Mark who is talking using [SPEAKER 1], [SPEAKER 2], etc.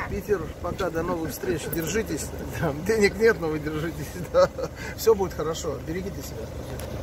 [SPEAKER 1] Питер, пока, до новых встреч. Держитесь. Денег нет, но вы держитесь. Да. Все будет хорошо. Берегите себя.